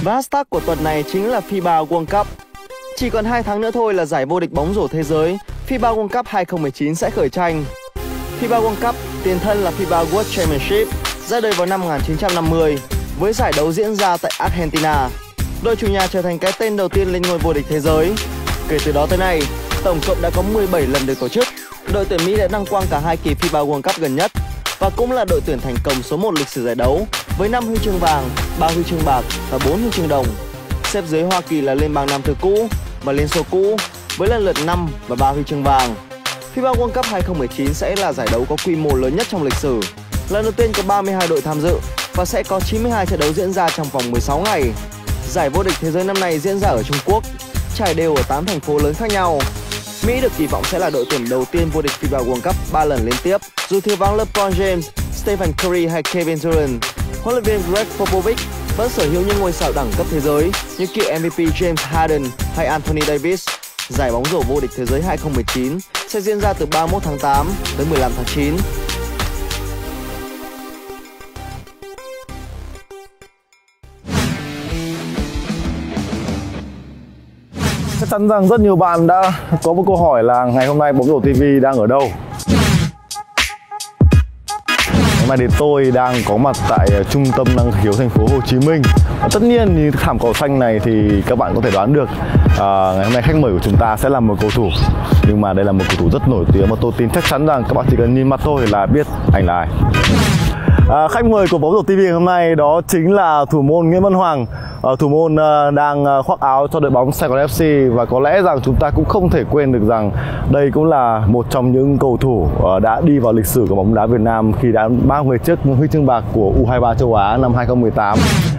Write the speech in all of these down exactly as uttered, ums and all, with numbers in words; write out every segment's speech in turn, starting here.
Và hashtag của tuần này chính là FIBA World Cup. Chỉ còn hai tháng nữa thôi là giải vô địch bóng rổ thế giới FIBA World Cup hai không một chín sẽ khởi tranh. FIBA World Cup, tiền thân là FIBA World Championship, ra đời vào năm một nghìn chín trăm năm mươi với giải đấu diễn ra tại Argentina. Đội chủ nhà trở thành cái tên đầu tiên lên ngôi vô địch thế giới. Kể từ đó tới nay, tổng cộng đã có mười bảy lần được tổ chức. Đội tuyển Mỹ đã đăng quang cả hai kỳ FIBA World Cup gần nhất và cũng là đội tuyển thành công số một lịch sử giải đấu với năm huy chương vàng, ba huy chương bạc và bốn huy chương đồng. Xếp dưới Hoa Kỳ là liên bang Nam Tư cũ và Liên Xô cũ với lần lượt năm và ba huy chương vàng. FIBA World Cup hai không một chín sẽ là giải đấu có quy mô lớn nhất trong lịch sử. Lần đầu tiên có ba mươi hai đội tham dự và sẽ có chín mươi hai trận đấu diễn ra trong vòng mười sáu ngày. Giải vô địch thế giới năm nay diễn ra ở Trung Quốc, trải đều ở tám thành phố lớn khác nhau. Mỹ được kỳ vọng sẽ là đội tuyển đầu tiên vô địch FIBA World Cup ba lần liên tiếp. Dù thiếu vắng LeBron James, Stephen Curry hay Kevin Durant, huấn luyện viên Greg Popovich vẫn sở hữu những ngôi sao đẳng cấp thế giới như cựu em vê pê James Harden hay Anthony Davis. Giải bóng rổ vô địch thế giới hai không một chín sẽ diễn ra từ ba mươi mốt tháng tám tới mười lăm tháng chín. Chắc chắn rằng rất nhiều bạn đã có một câu hỏi là ngày hôm nay Bóng Rổ ti vi đang ở đâu? Hôm nay thì tôi đang có mặt tại trung tâm năng khiếu thành phố Hồ Chí Minh. Và tất nhiên thì thảm cỏ xanh này thì các bạn có thể đoán được à, ngày hôm nay khách mời của chúng ta sẽ là một cầu thủ. Nhưng mà đây là một cầu thủ rất nổi tiếng mà tôi tin chắc chắn rằng các bạn chỉ cần nhìn mặt thôi là biết anh là ai. À, khách mời của Bóng Rổ ti vi hôm nay đó chính là thủ môn Nguyễn Văn Hoàng. À, thủ môn uh, đang uh, khoác áo cho đội bóng Sài Gòn ép xê và có lẽ rằng chúng ta cũng không thể quên được rằng đây cũng là một trong những cầu thủ uh, đã đi vào lịch sử của bóng đá Việt Nam khi đã mang về chiếc huy chương bạc của U hai mươi ba châu Á năm hai không một tám.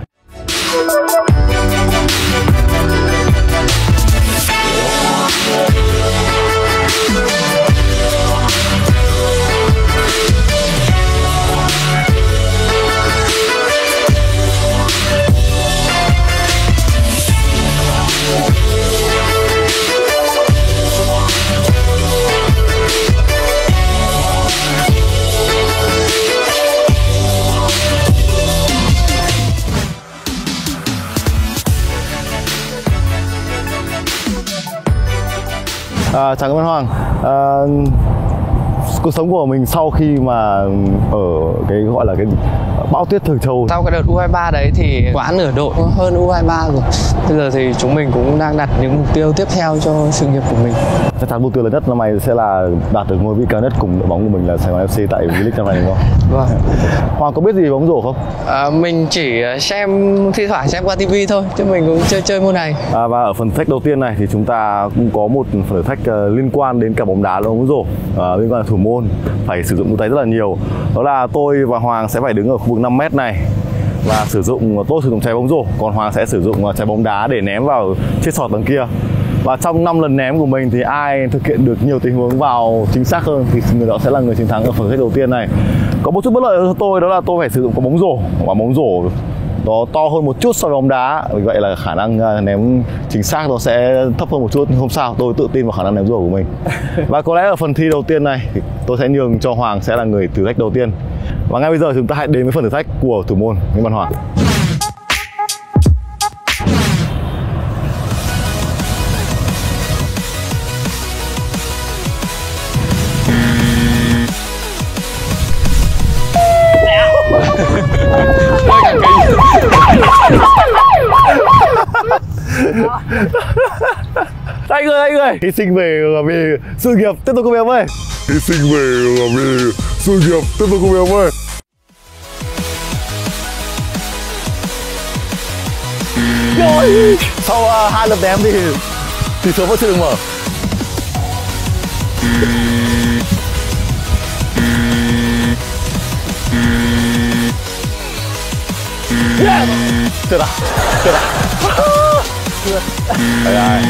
À, chào các bạn Hoàng. À, cuộc sống của mình sau khi mà ở cái gọi là cái bão tuyết Thường Châu. Sau cái đợt U hai mươi ba đấy thì quãng nửa đội hơn U hai mươi ba rồi. Bây giờ thì chúng mình cũng đang đặt những mục tiêu tiếp theo cho sự nghiệp của mình. Chắc chắn mục tiêu lớn nhất năm nay sẽ là đạt được ngôi vị cao nhất cùng đội bóng của mình là Sài Gòn ép xê tại V-League năm nay đúng không? Vâng. Hoàng có biết gì về bóng rổ không? À, mình chỉ xem thi thoảng xem qua ti vi thôi, chứ mình cũng chơi chơi môn này. À, và ở phần thách đầu tiên này thì chúng ta cũng có một phần thử thách uh, liên quan đến cả bóng đá lẫn bóng rổ, uh, liên quan đến thủ môn phải sử dụng tay rất là nhiều. Đó là tôi và Hoàng sẽ phải đứng ở khu vực năm mét này và sử dụng tôi sử dụng trái bóng rổ, còn Hoàng sẽ sử dụng trái bóng đá để ném vào chiếc sọt đằng kia. Và trong năm lần ném của mình thì ai thực hiện được nhiều tình huống vào chính xác hơn thì người đó sẽ là người chiến thắng ở phần thách đầu tiên này. Có một chút bất lợi cho tôi đó là tôi phải sử dụng có bóng rổ, và bóng rổ nó to hơn một chút so với bóng đá, vì vậy là khả năng ném chính xác nó sẽ thấp hơn một chút, nhưng không sao, tôi tự tin vào khả năng ném rổ của mình. Và có lẽ ở phần thi đầu tiên này thì tôi sẽ nhường cho Hoàng sẽ là người thử thách đầu tiên. Và ngay bây giờ chúng ta hãy đến với phần thử thách của thủ môn Nguyễn Văn Hoàng. Anh ơi, anh ơi, hy sinh về vì sự nghiệp tiếp tục cùng em ơi. Hy sinh về vì sự nghiệp tiếp tục cùng em ơi. Rồi, sau uh, hai lần ném thì tỷ số vẫn chưa được mở. Yeah. Chết à, chết à. Đây đây.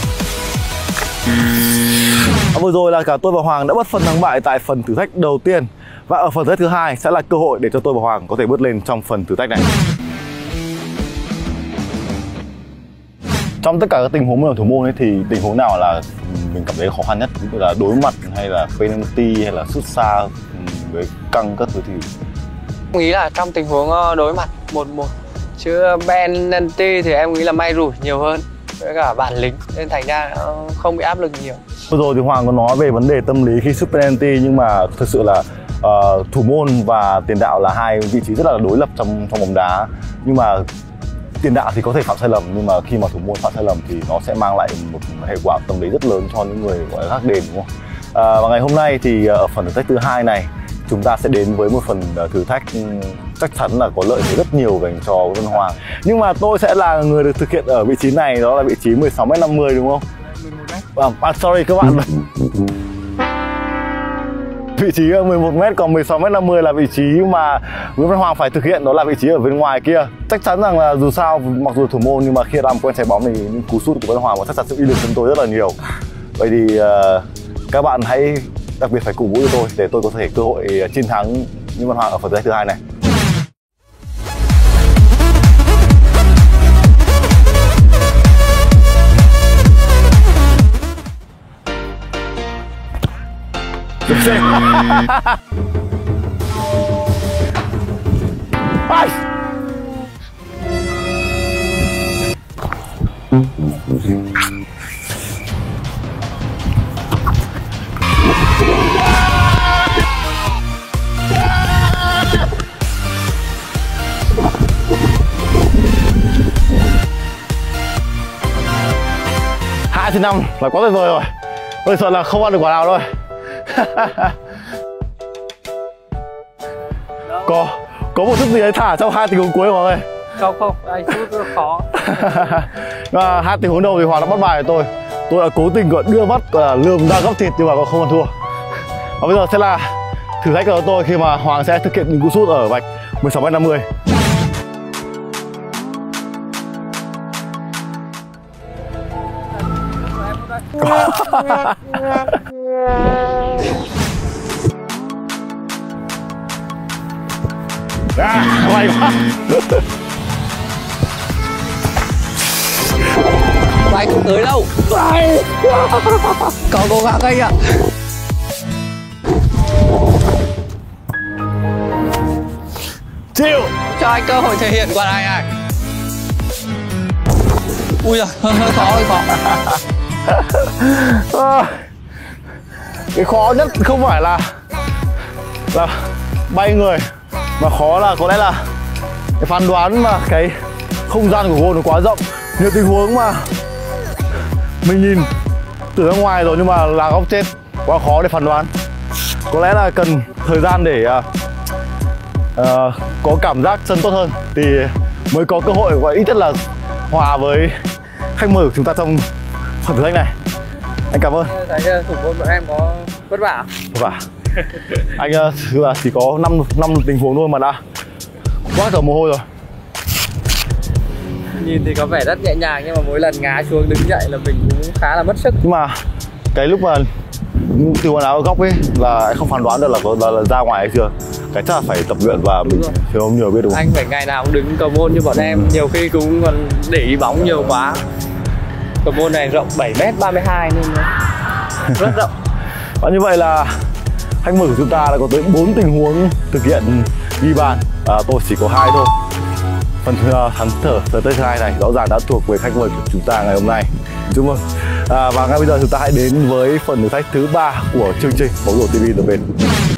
À, vừa rồi là cả tôi và Hoàng đã bất phân thắng bại tại phần thử thách đầu tiên. Và ở phần thử thách thứ hai sẽ là cơ hội để cho tôi và Hoàng có thể bước lên trong phần thử thách này. Trong tất cả các tình huống ở thủ môn ấy thì tình huống nào là mình cảm thấy khó khăn nhất? Ví dụ là đối mặt hay là penalty hay là sút xa với căng các thứ thì Nghĩ là trong tình huống đối mặt một một Chứ penalty thì em nghĩ là may rủi nhiều hơn với cả bản lĩnh, nên thành ra nó không bị áp lực nhiều. Vừa rồi thì Hoàng có nói về vấn đề tâm lý khi sút penalty, nhưng mà thực sự là uh, thủ môn và tiền đạo là hai vị trí rất là đối lập trong trong bóng đá. Nhưng mà tiền đạo thì có thể phạm sai lầm, nhưng mà khi mà thủ môn phạm sai lầm thì nó sẽ mang lại một hệ quả tâm lý rất lớn cho những người gọi là gác đền, đúng không? Uh, và ngày hôm nay thì ở phần thử thách thứ hai này, chúng ta sẽ đến với một phần thử thách chắc chắn là có lợi thế rất nhiều dành cho Văn Hoàng. Nhưng mà tôi sẽ là người được thực hiện ở vị trí này, đó là vị trí mười sáu mét năm mươi, đúng không? À, à, sorry các bạn. Vị trí mười một mét, còn mười sáu mét năm mươi là vị trí mà Nguyễn Văn Hoàng phải thực hiện, đó là vị trí ở bên ngoài kia. Chắc chắn rằng là dù sao, mặc dù thủ môn nhưng mà khi làm quen trái bóng thì những cú sút của Văn Hoàng chắc chắn sẽ uy lực hơn tôi rất là nhiều. Vậy thì uh, các bạn hãy đặc biệt phải cổ vũ cho tôi để tôi có thể cơ hội chiến thắng Nguyễn Văn Hoàng ở phần thử thách thứ hai này. Ai. Hai trên năm là quá tuyệt vời rồi. Tôi sợ là không ăn được quả nào thôi. Có có một chút gì đấy thả trong hai tình huống cuối Hoàng ơi. Không không, anh sút rất khó. Và hai tình huống đầu thì Hoàng đã bắt bài của tôi. Tôi đã cố tình gọi đưa mắt gọi là lườm ra góc thịt nhưng mà còn không ăn thua. Và bây giờ sẽ là thử thách của tôi khi mà Hoàng sẽ thực hiện những cú sút ở vạch mười sáu mét năm mươi. À, may quá. Anh không tới đâu. Có cố gắng anh ạ. Chịu. Cho anh cơ hội thể hiện qua đây anh. Ui giời, hơi, hơi khó, hơi khó. À, cái khó nhất không phải là là bay người, mà khó là có lẽ là cái phán đoán mà cái không gian của gôn nó quá rộng. Nhiều tình huống mà mình nhìn từ ra ngoài rồi nhưng mà là góc chết, quá khó để phán đoán. Có lẽ là cần thời gian để uh, uh, có cảm giác sân tốt hơn thì mới có cơ hội và ít nhất là hòa với khách mời của chúng ta trong phần thử thách này. Anh cảm ơn. Thấy thủ môn bọn em có vất vả. Vất vả. Anh uh, là chỉ có năm năm tình huống thôi mà đã quá cả mồ hôi rồi. Nhìn thì có vẻ rất nhẹ nhàng nhưng mà mỗi lần ngã xuống đứng dậy là mình cũng khá là mất sức. Nhưng mà cái lúc mà từ quần áo ở góc ấy là anh không phán đoán được là có là, là ra ngoài hay chưa. Cái chắc là phải tập luyện và mình thiếu không nhiều biết đúng không? Anh phải ngày nào cũng đứng cầu môn như bọn em, nhiều khi cũng còn để ý bóng nhiều quá. Cầu môn này rộng bảy mét ba mươi hai nên rất rộng. Và như vậy là khách mời của chúng ta đã có tới bốn tình huống thực hiện ghi bàn. À, tôi chỉ có hai thôi. Phần thắng thở tới thứ hai này rõ ràng đã thuộc về khách mời của chúng ta ngày hôm nay. Chúc mừng. À, và ngay bây giờ chúng ta hãy đến với phần thử thách thứ ba của chương trình Bóng rổ ti vi The Bền.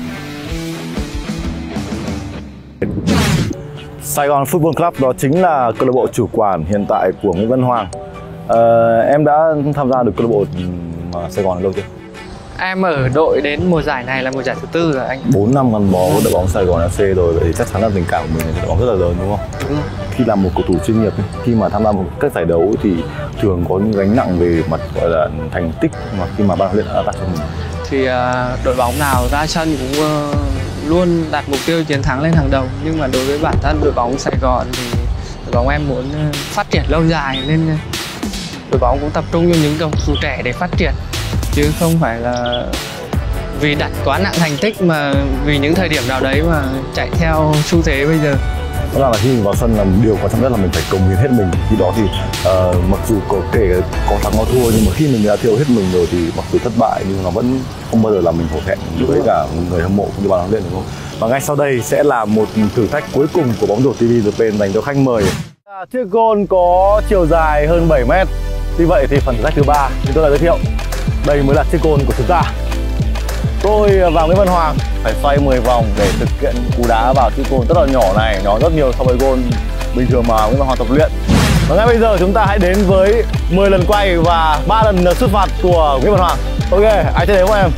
Sài Gòn Football Club đó chính là câu lạc bộ chủ quản hiện tại của Nguyễn Văn Hoàng. À, em đã tham gia được câu lạc bộ Sài Gòn lâu chưa? Em ở đội đến mùa giải này là mùa giải thứ tư rồi anh. bốn năm gắn bó với đội bóng Sài Gòn ép xê rồi, vậy thì chắc chắn là tình cảm của mình là đội bóng rất là lớn đúng không? Đúng. Khi làm một cầu thủ chuyên nghiệp, khi mà tham gia một các giải đấu thì thường có những gánh nặng về mặt gọi là thành tích mà khi mà ban huấn luyện đã đặt cho mình. Thì uh, đội bóng nào ra sân cũng uh, luôn đặt mục tiêu chiến thắng lên hàng đầu, nhưng mà đối với bản thân đội bóng Sài Gòn thì đội bóng em muốn uh, phát triển lâu dài nên uh, đội bóng cũng tập trung vào những cầu thủ trẻ để phát triển, chứ không phải là vì đặt quá nặng thành tích mà vì những thời điểm nào đấy mà chạy theo xu thế bây giờ. Đó là khi mình vào sân là điều quan trọng nhất là mình phải cống hiến hết mình. Khi đó thì uh, mặc dù có kể có thắng có thua nhưng mà khi mình đã thiêu hết mình rồi thì mặc dù thất bại nhưng nó vẫn không bao giờ làm mình hổ thẹn với cả người hâm mộ cũng như ban huấn luyện đúng không? Và ngay sau đây sẽ là một thử thách cuối cùng của Bóng rổ ti vi The Bền dành cho khách mời. Chiếc gôn có chiều dài hơn bảy mét. Tuy vậy thì phần thử thách thứ ba chúng tôi đã giới thiệu, đây mới là chiếc gôn của chúng ta. Tôi và Nguyễn Văn Hoàng phải xoay mười vòng để thực hiện cú đá vào chiếc gôn rất là nhỏ này, nhỏ rất nhiều so với gôn bình thường mà Nguyễn Văn Hoàng tập luyện. Và ngay bây giờ chúng ta hãy đến với mười lần quay và ba lần xuất phạt của Nguyễn Văn Hoàng. Ok, ai chơi đến không em?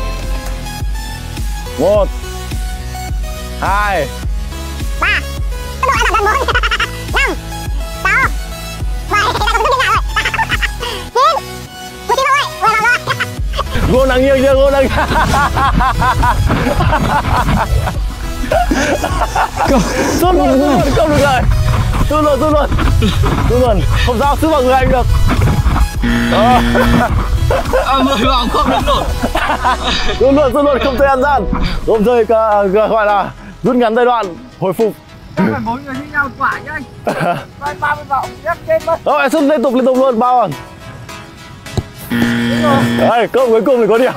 Một, hai, ba, tốc độ đã giảm dần bốn, năm, sáu, bảy, chín, một chín rồi, vừa làm rồi. gôn đang nghiêng chưa? Gôn đang Rút luôn, rút luôn, không được rồi. Rút luôn, rút luôn. Rút luôn, không sao, sức vào người anh được. Đó. À, mười vòng không được nổi. Rút luôn, rút luôn, không thời gian gian. Không rơi gọi là rút ngắn giai đoạn hồi phục. Không phải bốn người như nhau quả nhá anh. Vai ba mươi vòng, nhắc trên mất. Rồi, em rút liên tục liên tục luôn, bao rồi. Đấy, câu cuối cùng thì có điểm.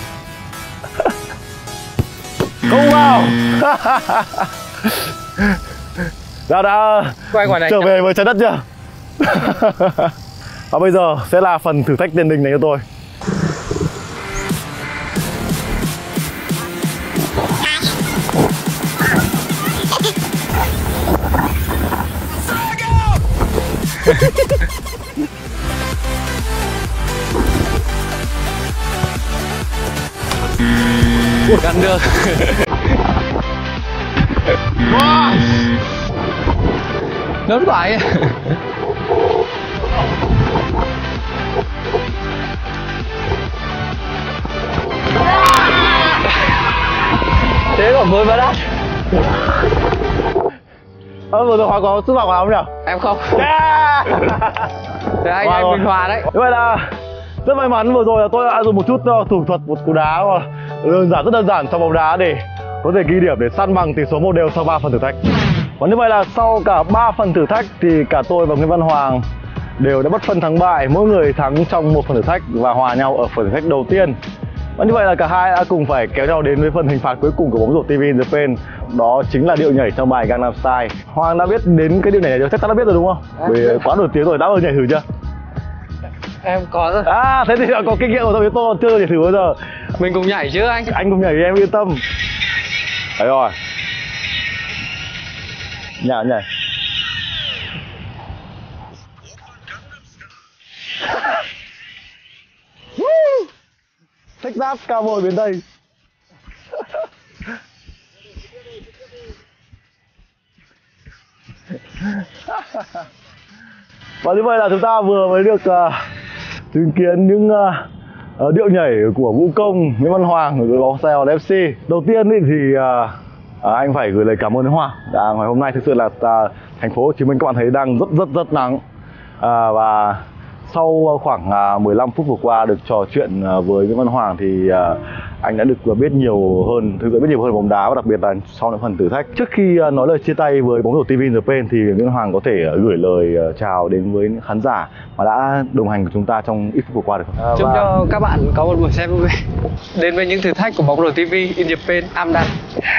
Không vào. Đã đã Quay quả này trở về với trái đất chưa? Và bây giờ sẽ là phần thử thách tiền đình này cho tôi. Gắn được. Lớn quá ấy. Thế còn mới vào đất. Ờ, vừa rồi Hòa có sức vào Hòa không nhỉ? Em không. Yeah! Thế anh Hòa anh rồi. Bình Hòa đấy. Như vậy là rất may mắn vừa rồi là tôi đã dùng một chút uh, thủ thuật, một cú đá mà đơn giản, rất đơn giản trong bóng đá để có thể ghi điểm để săn bằng tỷ số một đều sau ba phần thử thách. Và như vậy là sau cả ba phần thử thách thì cả tôi và Nguyễn Văn Hoàng đều đã bất phân thắng bại, mỗi người thắng trong một phần thử thách và hòa nhau ở phần thử thách đầu tiên. Và như vậy là cả hai đã cùng phải kéo nhau đến với phần hình phạt cuối cùng của bóng rổ ti vi in Japan. Đó chính là điệu nhảy trong bài Gangnam Style. Hoàng đã biết đến cái điệu nhảy này rồi, chắc chắn đã biết rồi đúng không? Vì quá nổi tiếng rồi, đã bao giờ nhảy thử chưa? Em có rồi. À, thế thì đã có kinh nghiệm rồi, tôi chưa nhảy thử bao giờ. Mình cùng nhảy chứ anh. Anh cùng nhảy thì em yên tâm. Đấy rồi. Nhảy nhảy. Xách giáp cao vội bên đây. Và như vậy là chúng ta vừa mới được uh, chứng kiến những uh, uh, điệu nhảy của vũ công Nguyễn Văn Hoàng của đội bóng Sài Gòn ép xê. Đầu tiên ý, thì uh, uh, anh phải gửi lời cảm ơn đến Hoàng. À, ngày hôm nay thực sự là uh, thành phố Hồ Chí Minh các bạn thấy đang rất rất rất nắng. Uh, và sau khoảng uh, mười lăm phút vừa qua được trò chuyện uh, với Nguyễn Văn Hoàng thì uh, anh đã được biết nhiều hơn, thực sự biết nhiều hơn bóng đá và đặc biệt là sau những phần thử thách. Trước khi uh, nói lời chia tay với bóng rổ ti vi in Japan thì Nguyễn Văn Hoàng có thể uh, gửi lời uh, chào đến với khán giả mà đã đồng hành của chúng ta trong ít phút vừa qua được không? À, Chúc và... cho các bạn có một buổi xem vui vẻ. Đến với những thử thách của bóng rổ ti vi in Japan, I'm done.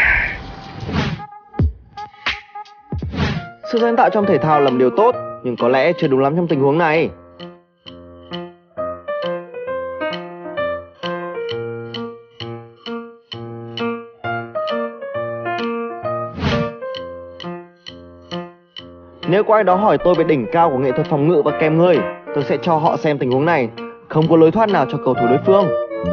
Sự sáng tạo trong thể thao là một điều tốt, nhưng có lẽ chưa đúng lắm trong tình huống này. Nếu có ai đó hỏi tôi về đỉnh cao của nghệ thuật phòng ngự và kèm người, tôi sẽ cho họ xem tình huống này. Không có lối thoát nào cho cầu thủ đối phương.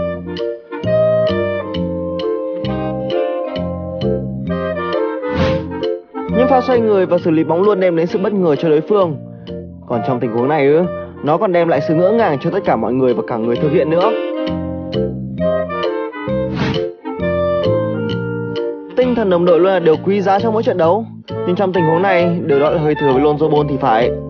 Nhưng pha xoay người và xử lý bóng luôn đem đến sự bất ngờ cho đối phương. Còn trong tình huống này ư, nó còn đem lại sự ngỡ ngàng cho tất cả mọi người và cả người thực hiện nữa. Tinh thần đồng đội luôn là điều quý giá trong mỗi trận đấu. Nhưng trong tình huống này, điều đó là hơi thừa với Lonzo Ball thì phải.